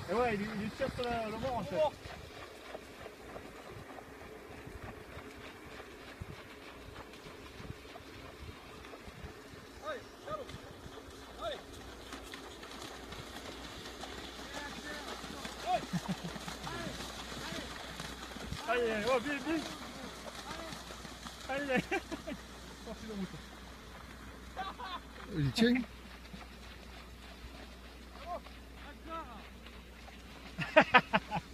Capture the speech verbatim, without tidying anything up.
Et ouais, il, il tire sur le, le mort en fait. Allez, allez, oh, bien, bien. Allez, allez. Sorti le mouton. Il tient. Ha ha ha!